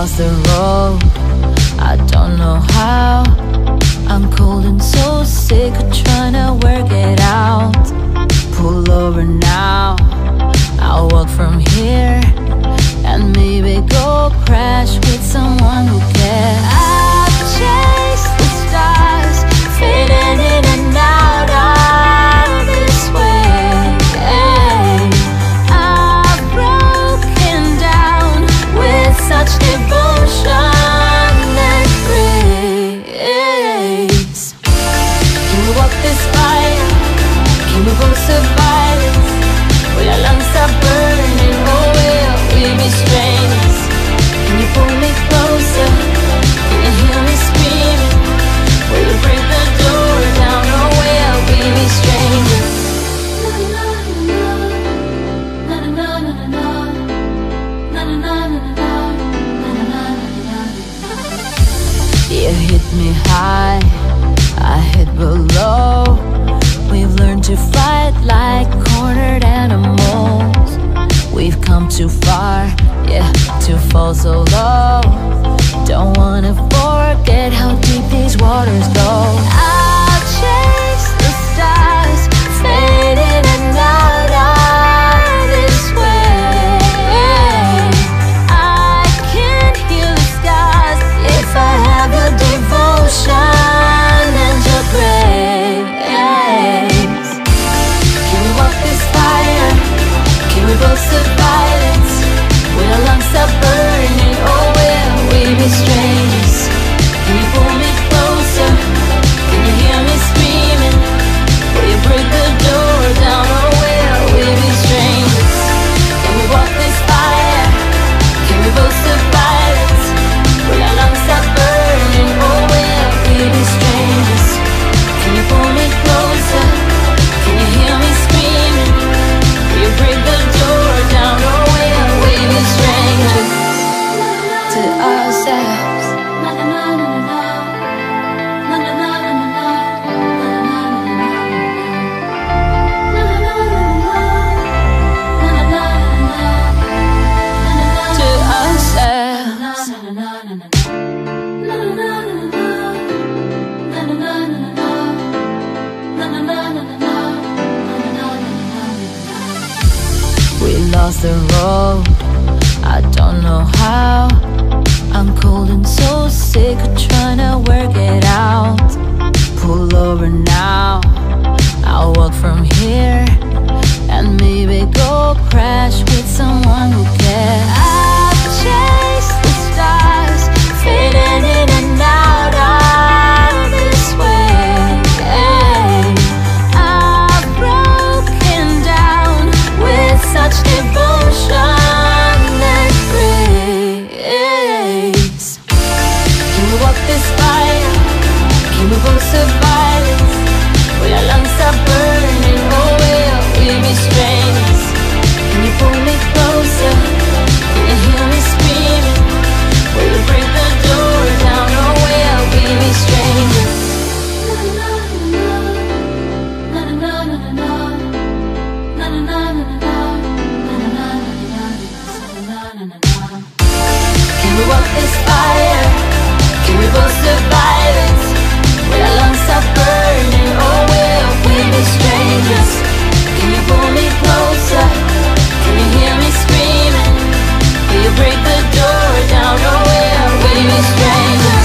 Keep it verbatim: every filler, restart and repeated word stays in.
lost the road, I don't know how. I'm cold and so sick of trying to work it out. Pull over now, I'll walk from here, and maybe go crash with someone who cares. I've chased the stars, fading in and out of this way. I've broken down with such devotion and grace. Can we walk this fire? Can we both survive it? Will our lungs stop burning, or will we be strangers? Can you pull me closer? Can you hear me screaming? Will you break the door down, or will we be strangers? You hit me high, I hit below. We've learned to fight like cornered animals. We've come too far, yeah, to fall so low. Don't wanna forget how deep these waters go. I'll chase the stars, fading and out of this way. I can hear the stars if I have your devotion and your grace. Can we walk this fire? Can we both survive it? Will our lungs stop burning, or will we be strangers? Can you pull me closer? Can you hear me screaming? Will you break the door down, or will we be strangers? Can we walk this fire? Can we both survive it? Will our lungs stop burning, or will we be strangers? Can you pull me closer? Can you hear me screaming? Will you break the door down, or will we be strangers to ourselves? To ourselves. We lost the road, I don't know how. I'm cold and so sick of trying to work it out. Pull over now, I'll walk from here, and maybe go crash with someone who cares. I've chased the stars, fading in and out of this way. I've broken down with such devotion and grace. Can we walk this fire? Can we both survive it? Will our lungs stop burning, or will we be strangers? Can you pull me closer? Can you hear me screaming? Will you break the door down, or will we be strangers? Can we walk this fire? Can we both survive it? Will our lungs stop burning, or will we be strangers? Can you pull me closer? Can you hear me screaming? Will you break the door down, or will we be strangers?